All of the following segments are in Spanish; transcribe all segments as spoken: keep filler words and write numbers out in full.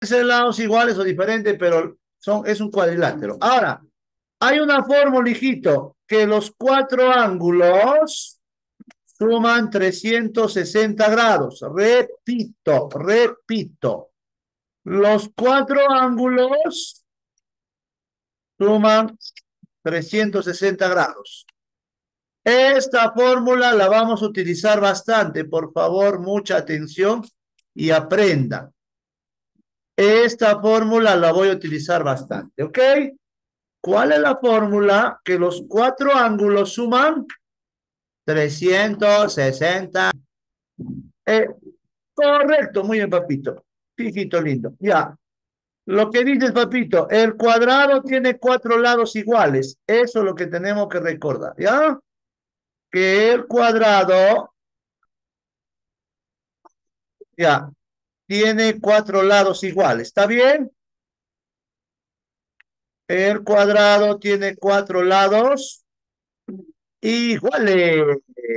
lados iguales o diferentes, pero son, es un cuadrilátero. Ahora, hay una fórmula, hijito, que los cuatro ángulos suman trescientos sesenta grados. Repito, repito. Los cuatro ángulos suman trescientos sesenta grados. Esta fórmula la vamos a utilizar bastante. Por favor, mucha atención y aprenda. Esta fórmula la voy a utilizar bastante, ¿ok? ¿Cuál es la fórmula? Que los cuatro ángulos suman trescientos sesenta. Eh, correcto, muy bien, papito. Hijito lindo. Ya. Lo que dices, papito, el cuadrado tiene cuatro lados iguales. Eso es lo que tenemos que recordar, ¿ya? Que el cuadrado, ya, tiene cuatro lados iguales. ¿Está bien? El cuadrado tiene cuatro lados iguales.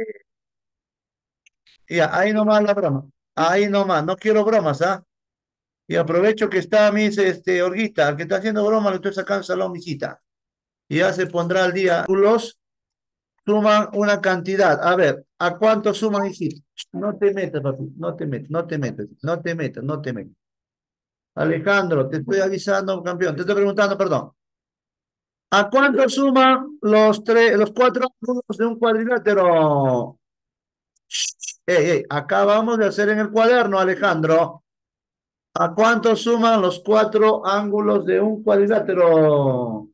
Ya, ahí nomás la broma. Ahí nomás. No quiero bromas, ¿ah? Y aprovecho que está mis, este, Orguita, el que está haciendo broma, le estoy sacando salón, misita. Y ya se pondrá al día. Los suman una cantidad. A ver, ¿a cuánto suman, hijito? No te metas, papi. No te metas, no te metas, no te metas, no te metas. Alejandro, te estoy avisando, campeón. Te estoy preguntando, perdón. ¿A cuánto suman los tres, los cuatro ángulos de un cuadrilátero? Ey, ey, acabamos de hacer en el cuaderno, Alejandro. ¿A cuánto suman los cuatro ángulos de un cuadrilátero?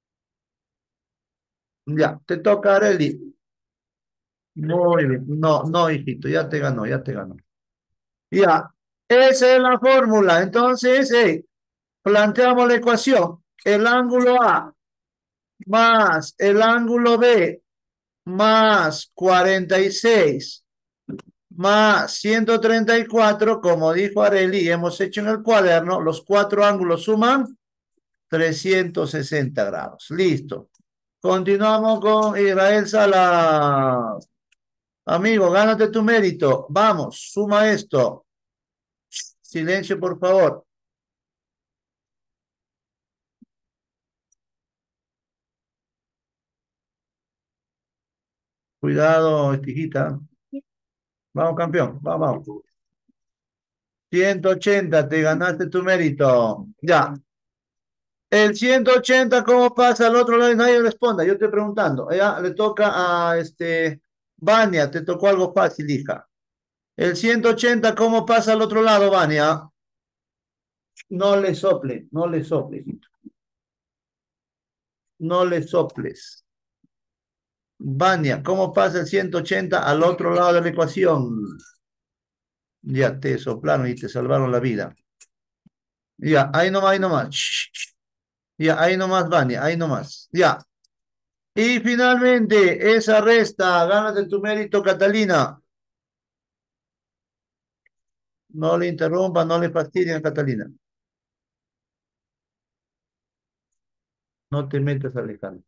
Ya, te toca, Areli. Muy bien. No, no, hijito, ya te ganó, ya te ganó. Ya, esa es la fórmula. Entonces, hey, planteamos la ecuación. El ángulo A más el ángulo B más cuarenta y seis más ciento treinta y cuatro, como dijo Areli, hemos hecho en el cuaderno, los cuatro ángulos suman trescientos sesenta grados. Listo. Continuamos con Israel Salas. Amigo, gánate tu mérito. Vamos, suma esto. Silencio, por favor. Cuidado, estijita. Vamos, campeón. Vamos, vamos. ciento ochenta, te ganaste tu mérito. Ya. El ciento ochenta, ¿cómo pasa al otro lado? Y nadie responda. Yo estoy preguntando. Ya le toca a este. Vania, te tocó algo fácil, hija. El ciento ochenta, ¿cómo pasa al otro lado, Vania? No le sople, no le sople, hijito. No le soples. Vania, ¿cómo pasa el ciento ochenta al otro lado de la ecuación? Ya te soplaron y te salvaron la vida. Ya, ahí nomás, ahí nomás. Shh, shh. Ya, ahí nomás, Vania, ahí nomás. Ya. Y finalmente, esa resta, gánate tu mérito, Catalina. No le interrumpa, no le fastidien a Catalina. No te metas, Alejandro.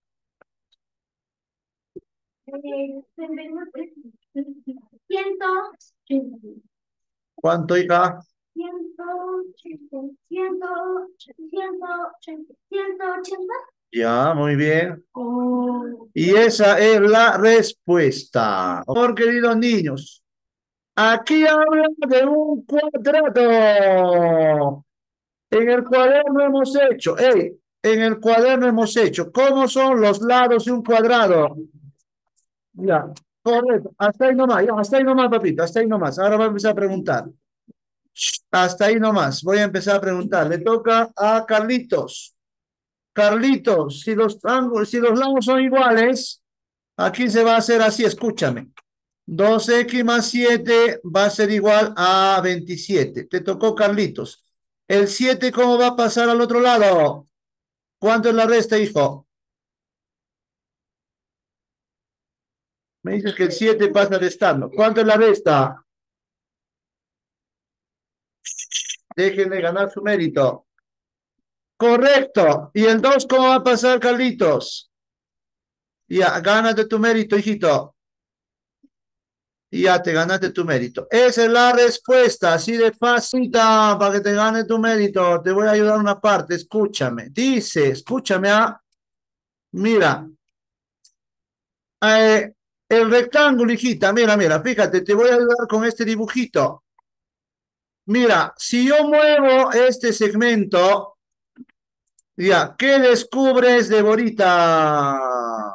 ¿Cuánto, hija? Ya, muy bien. Y esa es la respuesta. Por queridos niños, aquí habla de un cuadrado. En el cuaderno hemos hecho, hey, en el cuaderno hemos hecho, ¿cómo son los lados de un cuadrado? Ya, correcto. Hasta ahí nomás, ya, hasta ahí nomás, papito, hasta ahí nomás. Ahora voy a empezar a preguntar. Hasta ahí nomás, voy a empezar a preguntar. Le toca a Carlitos. Carlitos, si los ángulos, si los lados son iguales, aquí se va a hacer así, escúchame. dos equis más siete va a ser igual a veintisiete. Te tocó, Carlitos. ¿El siete cómo va a pasar al otro lado? ¿Cuánto es la resta, hijo? Me dices que el siete pasa restando. ¿Cuánto es la resta? Déjenle ganar su mérito. Correcto. ¿Y el dos cómo va a pasar, Carlitos? Ya, gánate tu mérito, hijito. Y ya te ganaste tu mérito. Esa es la respuesta, así de fácil, para que te gane tu mérito. Te voy a ayudar una parte, escúchame. Dice, escúchame, ah, mira, eh, el rectángulo, hijita, mira, mira, fíjate, te voy a ayudar con este dibujito. Mira, si yo muevo este segmento, ya, ¿qué descubres, Deborita?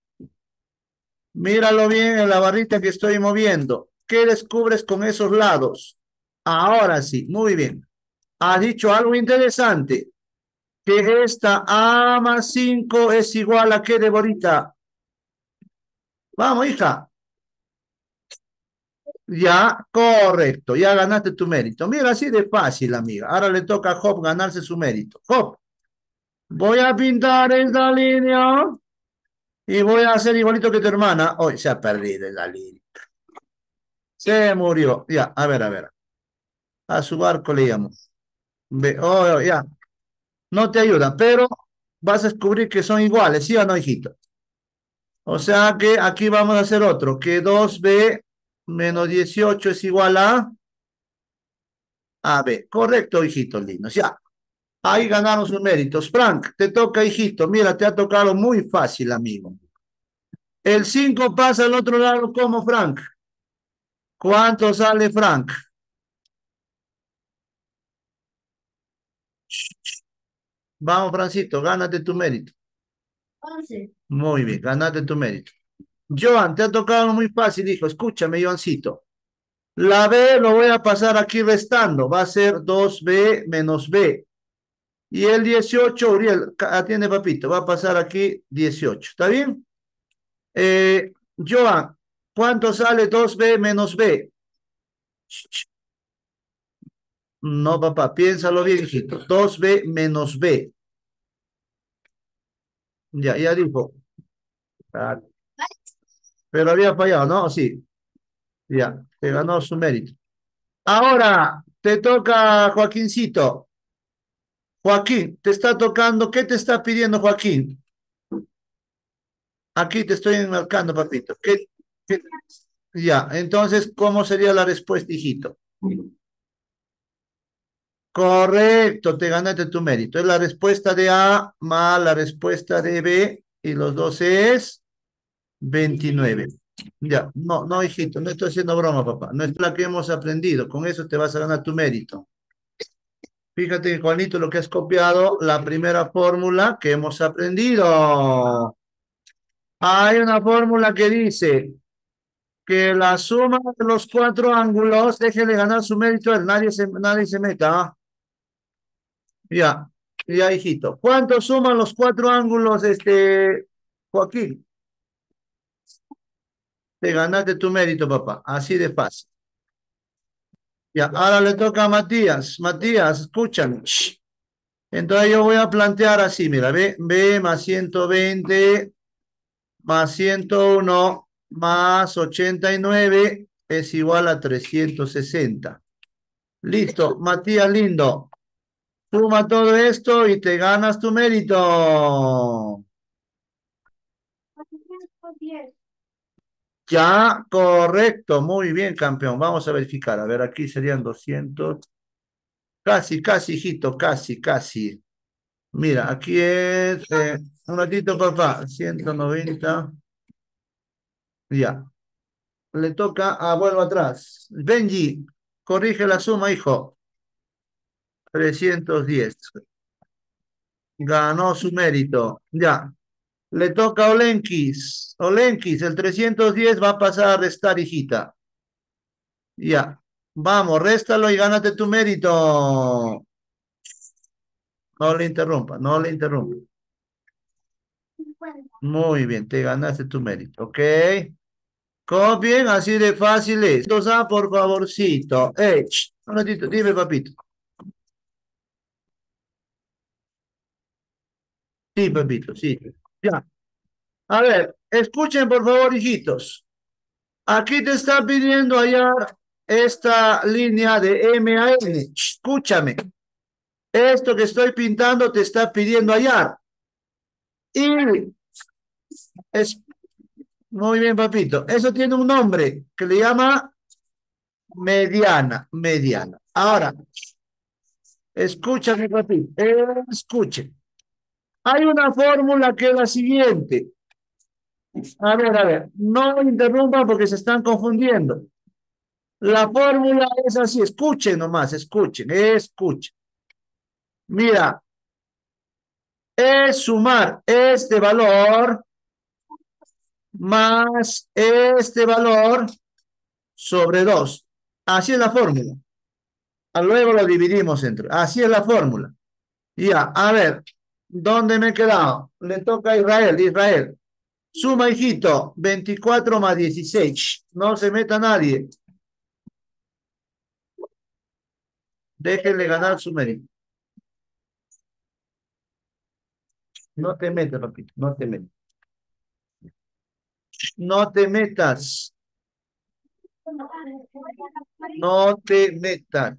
Míralo bien en la barrita que estoy moviendo. ¿Qué descubres con esos lados? Ahora sí, muy bien. Has dicho algo interesante, que esta A más cinco es igual a ¿qué, Deborita? Vamos, hija. Ya, correcto, ya ganaste tu mérito. Mira, así de fácil, amiga. Ahora le toca a Job ganarse su mérito. Job, voy a pintar esta línea y voy a hacer igualito que tu hermana. Hoy se ha perdido en la línea. Se murió. Ya, a ver, a ver. A su barco le llamo. Ve, oh, oh, ya. No te ayuda, pero vas a descubrir que son iguales, ¿sí o no, hijito? O sea que aquí vamos a hacer otro, que dos b menos dieciocho es igual a A B. Correcto, hijitos lindos. Ya, ahí ganaron sus méritos. Frank, te toca, hijito. Mira, te ha tocado muy fácil, amigo. El cinco pasa al otro lado como Frank. ¿Cuánto sale Frank? Vamos, Francito, gánate tu mérito. once. Muy bien, gánate tu mérito. Joan, te ha tocado muy fácil, hijo. Escúchame, Joancito. La B lo voy a pasar aquí restando. Va a ser dos b menos B. Y el dieciocho, Uriel, atiende, papito. Va a pasar aquí dieciocho. ¿Está bien? Eh, Joan, ¿cuánto sale dos b menos B? No, papá, piénsalo bien, hijito. dos b menos B. Ya, ya dijo. Ah, pero había fallado, ¿no? Sí. Ya, te ganó su mérito. Ahora, te toca, Joaquincito. Joaquín, te está tocando. ¿Qué te está pidiendo, Joaquín? Aquí te estoy enmarcando, papito. ¿Qué, qué? Ya, entonces, ¿cómo sería la respuesta, hijito? Correcto, te ganaste tu mérito. Es la respuesta de A más la respuesta de B y los dos es veintinueve. Ya, no, no, hijito, no estoy haciendo broma, papá. No es la que hemos aprendido. Con eso te vas a ganar tu mérito. Fíjate, Juanito, lo que has copiado, la primera fórmula que hemos aprendido. Hay una fórmula que dice que la suma de los cuatro ángulos, déjele ganar su mérito, él, nadie se, nadie se meta. ¿Ah? Ya, ya, hijito. ¿Cuánto suman los cuatro ángulos, este, Joaquín? Te ganaste tu mérito, papá. Así de fácil. Ya, ahora le toca a Matías. Matías, escúchame. Shh. Entonces yo voy a plantear así, mira, B, B más ciento veinte más ciento uno más ochenta y nueve es igual a trescientos sesenta. Listo, Matías lindo. Suma todo esto y te ganas tu mérito. Ya, correcto, muy bien, campeón. Vamos a verificar. A ver, aquí serían doscientos. Casi, casi, hijito, casi, casi. Mira, aquí es, eh, un ratito, papá, ciento noventa. Ya, le toca a vuelvo atrás. Benji, corrige la suma, hijo. Trescientos diez. Ganó su mérito. Ya, le toca a Olenkis. Olenkis, el trescientos diez va a pasar a restar, hijita. Ya, vamos, réstalo y gánate tu mérito. No le interrumpa, no le interrumpa. Muy bien, te ganaste tu mérito, ¿ok? Copien, así de fácil es. Entonces, ah, por favorcito. Eh, ch, un ratito, dime, papito. Sí, papito, sí. Ya. A ver, escuchen, por favor, hijitos. Aquí te está pidiendo hallar esta línea de M a N. Ch, escúchame. Esto que estoy pintando te está pidiendo hallar. Y es, Muy bien, papito. Eso tiene un nombre que le llama mediana, mediana. Ahora, escúchame, papito. Escuche. Hay una fórmula que es la siguiente. A ver, a ver, no interrumpan porque se están confundiendo. La fórmula es así, escuchen nomás, escuchen, escuchen. Mira, es sumar este valor más este valor sobre dos. Así es la fórmula. Luego lo dividimos entre. Así es la fórmula. Ya, a ver, ¿dónde me he quedado? Le toca a Israel, Israel. Suma, hijito, veinticuatro más dieciséis. No se meta nadie. Déjenle ganar su mérito. No te metas, papito, no te metas. No te metas. No te metas.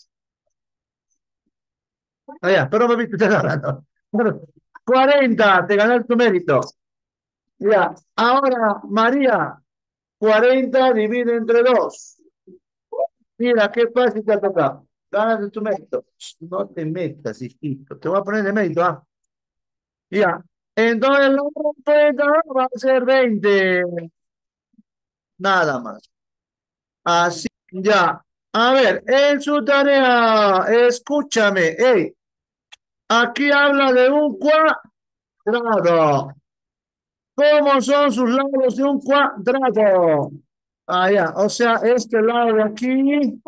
Ah, ya, pero papito, te ganando. cuarenta, te ganaste tu mérito. Ya, ahora, María, cuarenta divide entre dos. Mira, qué fácil te ha tocado. Ganas tu mérito. No te metas, hijito. Te voy a poner de mérito, ¿ah? Ya. Entonces, la respuesta va a ser veinte. Nada más. Así, ya. A ver, en su tarea, escúchame. Hey, aquí habla de un cuadrado. ¿Cómo son sus lados de un cuadrado? Ah, ya. O sea, este lado de aquí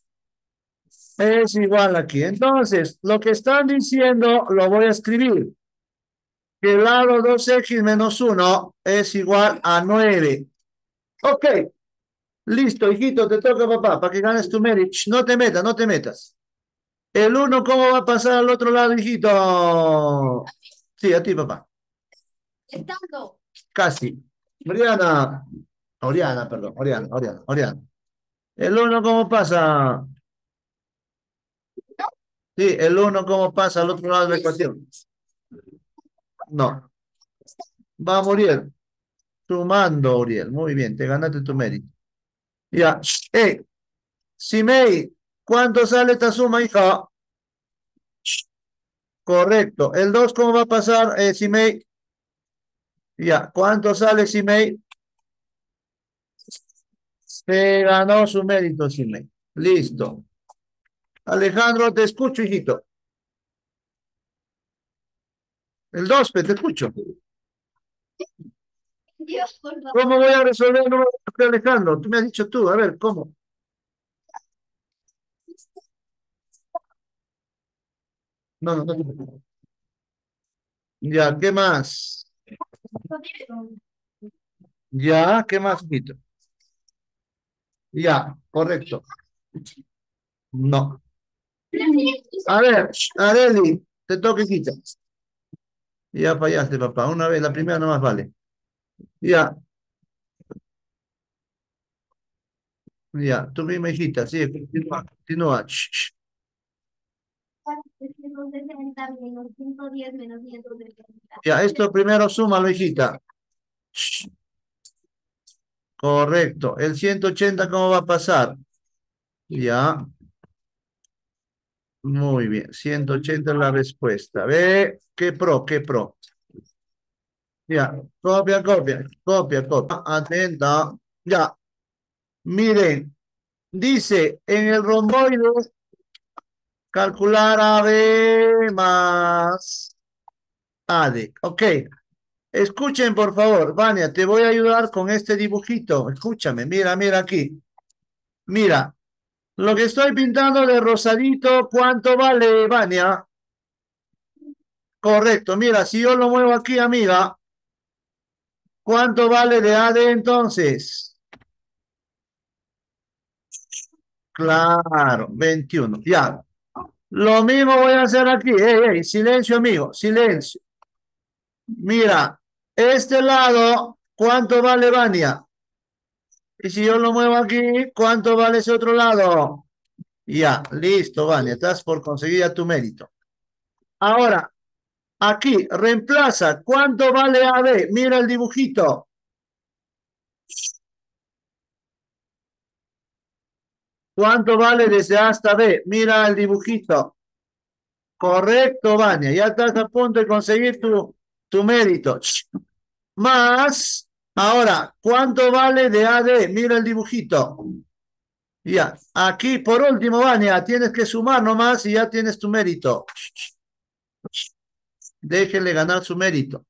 es igual aquí. Entonces, lo que están diciendo lo voy a escribir. Que el lado dos equis menos uno es igual a nueve. Ok. Listo, hijito, te toca, papá, para que ganes tu mérito. No te metas, no te metas. El uno, ¿cómo va a pasar al otro lado, hijito? Sí, a ti, papá. Estando. Casi. Oriana. Oriana, perdón. Oriana, Oriana, Oriana. El uno, ¿cómo pasa? Sí, el uno, ¿cómo pasa al otro lado de la ecuación? No. Va a morir. Sumando, Uriel. Muy bien, te ganaste tu mérito. Ya. Eh, Simei, ¿cuánto sale esta suma, hija? Correcto. El dos, ¿cómo va a pasar, eh, Simei? Ya. ¿Cuánto sale, Simei? Se ganó su mérito, Simei. Listo. Alejandro, te escucho, hijito. El dos, te escucho. ¿Cómo voy a resolver el número de Alejandro? Tú me has dicho tú. A ver, ¿cómo? No, no, no. Ya, ¿qué más? Ya, ¿qué más, hijito? Ya, correcto. No. A ver, Areli, te toca, hijita. Ya fallaste, papá. Una vez, la primera no más vale. Ya, ya, tú misma, hijita. Sí, continúa, continúa. Sh, sh. Ya, esto primero súmalo, hijita. Sh, correcto. El ciento ochenta, ¿cómo va a pasar? Ya, muy bien. ciento ochenta es la respuesta. Ve, qué pro, qué pro. Ya, copia, copia, copia, copia. Atenta. Ya, miren, dice en el romboide, calcular A B más A D. Ok, escuchen por favor, Vania, te voy a ayudar con este dibujito. Escúchame, mira, mira aquí. Mira, lo que estoy pintando de rosadito, ¿cuánto vale, Vania? Correcto, mira, si yo lo muevo aquí, amiga, ¿cuánto vale de A D entonces? Claro, veintiuno. Ya. Lo mismo voy a hacer aquí. Ey, ey, silencio, amigo, silencio. Mira, este lado, ¿cuánto vale, Vania? Y si yo lo muevo aquí, ¿cuánto vale ese otro lado? Ya, listo, Vania, estás por conseguir ya tu mérito. Ahora, aquí, reemplaza, ¿cuánto vale A B? Mira el dibujito. ¿Cuánto vale desde A hasta B? Mira el dibujito. Correcto, Vania. Ya estás a punto de conseguir tu, tu mérito. Más, ahora, ¿cuánto vale de A a D? Mira el dibujito. Ya, aquí por último, Vania, tienes que sumar nomás y ya tienes tu mérito. Déjenle ganar su mérito.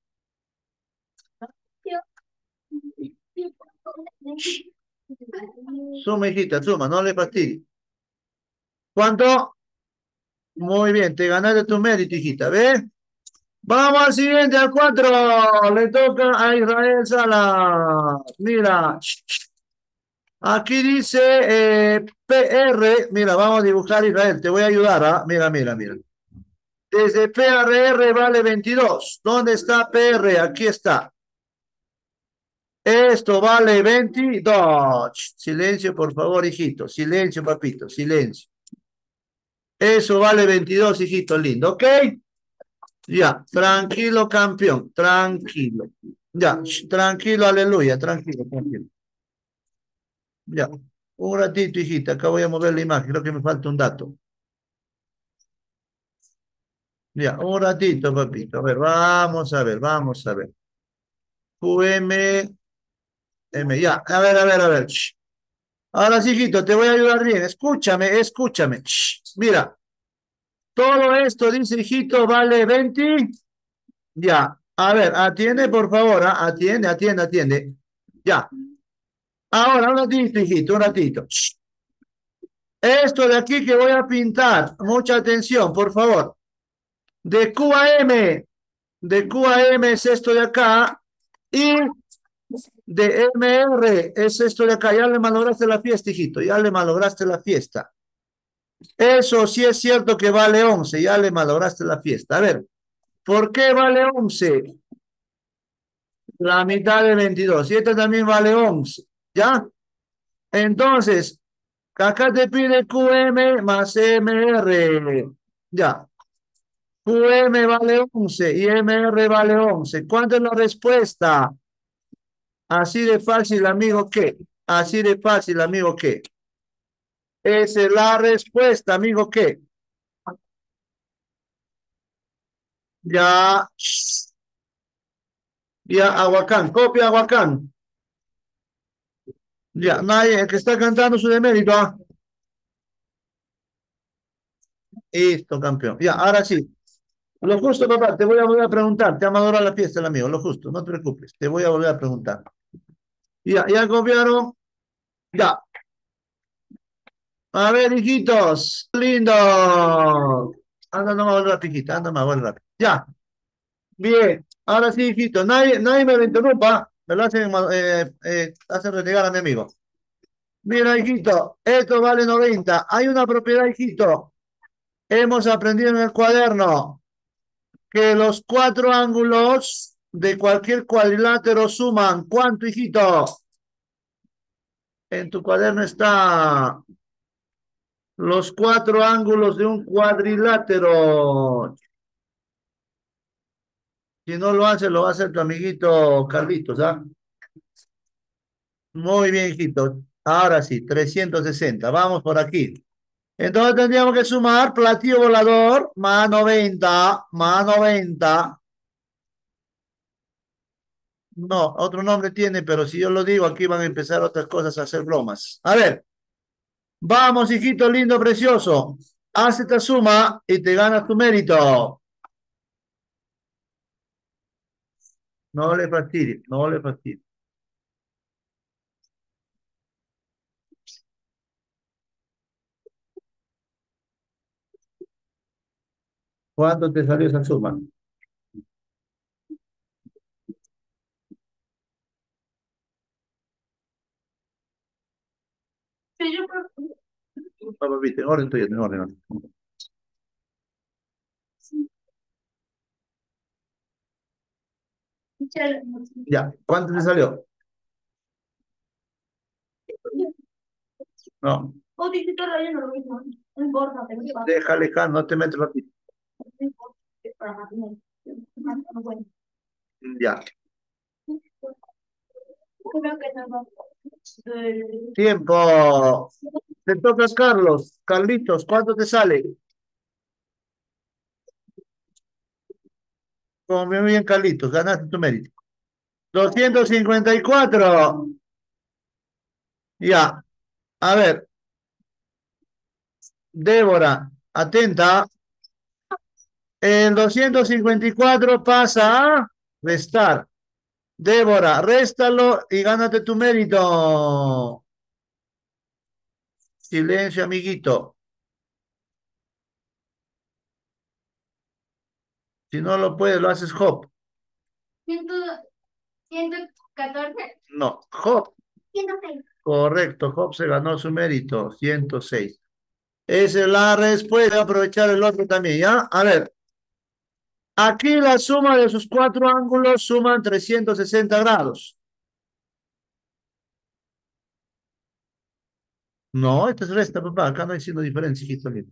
Suma, hijita, suma, no le fastidies. ¿Cuánto? Muy bien, te ganaste tu mérito, hijita, ¿ves? Vamos al siguiente, al cuatro. Le toca a Israel Salas. Mira, aquí dice eh, P R. Mira, vamos a dibujar Israel. Te voy a ayudar, ¿ah? Mira, mira, mira. Desde P R R vale veintidós. ¿Dónde está P R? Aquí está. Esto vale veintidós. Silencio, por favor, hijito. Silencio, papito. Silencio. Eso vale veintidós, hijito lindo. ¿Ok? Ya, tranquilo, campeón. Tranquilo. Ya, tranquilo, aleluya. Tranquilo, tranquilo. Ya. Un ratito, hijita. Acá voy a mover la imagen. Creo que me falta un dato. Ya, un ratito, papito. A ver, vamos a ver, vamos a ver. Q M, M, ya. A ver, a ver, a ver. Shh. Ahora sí, hijito, te voy a ayudar bien. Escúchame, escúchame. Shh. Mira, todo esto, dice hijito, vale veinte. Ya. A ver, atiende, por favor. ¿Ah? Atiende, atiende, atiende. Ya. Ahora, un ratito, hijito, un ratito. Shh. Esto de aquí que voy a pintar, mucha atención, por favor. De Q a M, de Q a M es esto de acá. Y de M R es esto de acá. Ya le malograste la fiesta, hijito. Ya le malograste la fiesta. Eso sí es cierto que vale once. Ya le malograste la fiesta. A ver, ¿por qué vale once? La mitad de veintidós. Y esta también vale once. ¿Ya? Entonces, acá te pide Q M más M R. Ya. Q M vale once y M R vale once. ¿Cuánto es la respuesta? Así de fácil, amigo, ¿qué? Así de fácil, amigo, ¿qué? Esa es la respuesta, amigo, ¿qué? Ya, ya, Aguacán, copia Aguacán. Ya, nadie, el que está cantando su demérito, ¿ah? Listo, campeón. Ya, ahora sí. Lo justo, papá, te voy a volver a preguntar. Te ha madurado la fiesta, el amigo, lo justo, no te preocupes. Te voy a volver a preguntar. Ya, ya copiaron. Ya. A ver, hijitos, lindo. Anda nomás, vuelve rápido, hijita, anda más, vuelve rápido. Ya, bien. Ahora sí, hijito, nadie, nadie me lo interrumpa. Me lo hacen, eh, eh, hacen renegar a mi amigo. Mira, hijito, esto vale noventa. Hay una propiedad, hijito. Hemos aprendido en el cuaderno que los cuatro ángulos de cualquier cuadrilátero suman. ¿Cuánto, hijito? En tu cuaderno está los cuatro ángulos de un cuadrilátero. Si no lo hace, lo va a hacer tu amiguito Carlitos, ¿ah? Muy bien, hijito. Ahora sí, trescientos sesenta. Vamos por aquí. Entonces tendríamos que sumar platillo volador más noventa, más noventa. No, otro nombre tiene, pero si yo lo digo, aquí van a empezar otras cosas a hacer bromas. A ver, vamos, hijito lindo, precioso. Haz esta suma y te ganas tu mérito. No le fastidies, no le fastidies. ¿Cuánto te salió esa suma? Papá, viste, en orden tuyo, en orden. En orden. Ya, ¿cuánto te salió? No. Déjale, Jan, no te metas aquí. Ya. Tiempo. Te tocas, Carlos. Carlitos, ¿cuánto te sale? Como muy bien, Carlitos, ganaste tu mérito. Doscientos cincuenta y cuatro. Ya. A ver, Débora, atenta. El doscientos cincuenta y cuatro pasa a restar. Débora, réstalo y gánate tu mérito. Silencio, amiguito. Si no lo puedes, lo haces hop. Ciento catorce. No, hop. Ciento seis. Correcto, hop se ganó su mérito. Ciento seis. Esa es la respuesta. Voy a aprovechar el otro también, ¿ya? A ver. Aquí la suma de sus cuatro ángulos suman trescientos sesenta grados. No, esta es resta, papá. Acá no hay signo diferencia, hijito lindo.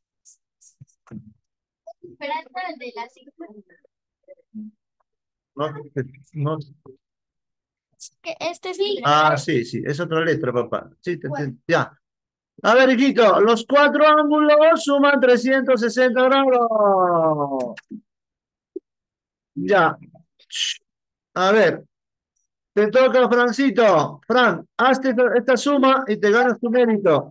Esperanza de la cincuenta. No, no. Que este sí. Ah, sí, sí, es otra letra, papá. Sí, te entiendo. Ya. A ver, hijito, los cuatro ángulos suman trescientos sesenta grados. Ya. A ver, te toca, Francito. Fran, hazte esta, esta suma y te ganas tu mérito.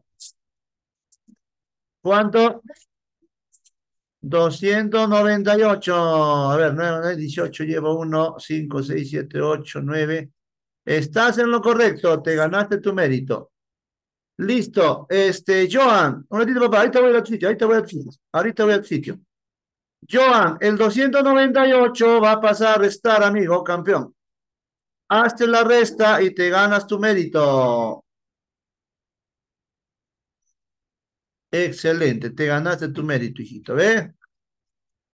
¿Cuánto? Doscientos noventa y ocho. A ver, nueve, dieciocho, llevo uno, cinco, seis, siete, ocho, nueve. Estás en lo correcto, te ganaste tu mérito. Listo. Este, Joan, un ratito, papá, ahorita voy al sitio, ahorita voy al sitio, ahorita voy al sitio. Joan, el doscientos noventa y ocho va a pasar a restar, amigo, campeón. Hazte la resta y te ganas tu mérito. Excelente, te ganaste tu mérito, hijito, ¿ves?